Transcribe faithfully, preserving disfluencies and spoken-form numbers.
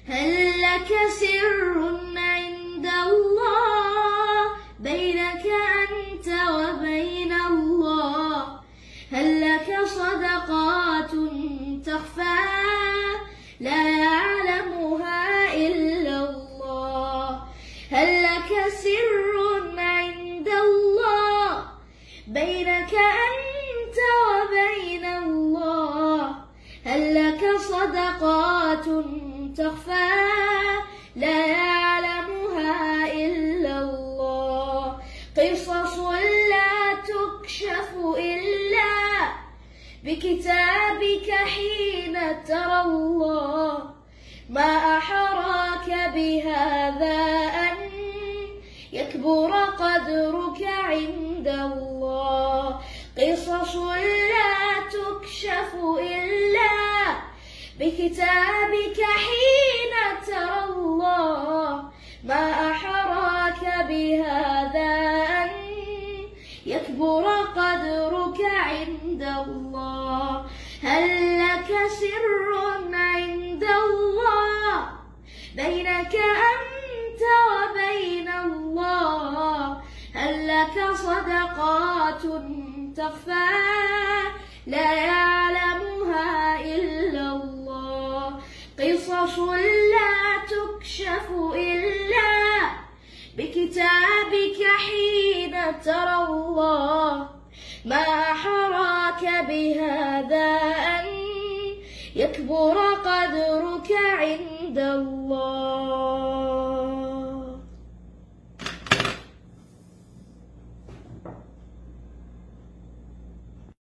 هل لك سر عند الله بينك أنت وبين الله؟ هل لك صدقات تخفى لا يعلمها إلا الله؟ هل لك سر عند الله بينك أنت وبين الله؟ هل لك صدقات تخفى لا يعلمها إلا الله؟ قصص لا تكشف إلا بكتابك حين ترى الله. ما أحراك بهذا أن يكبر قدرك عند الله. قصص لا تكشف إلا بكتابك حين ترى الله. ما أحراك بهذا أن يكبر قدرك عند الله. هل لك سر عند الله بينك أنت وبين الله؟ هل لك صدقات تخفى لا يعلمها إلا الله؟ قصص لا تكشف إلا بكتابك حين ترى الله. ما أحراك بهذا أن يكبر قدرك عند الله.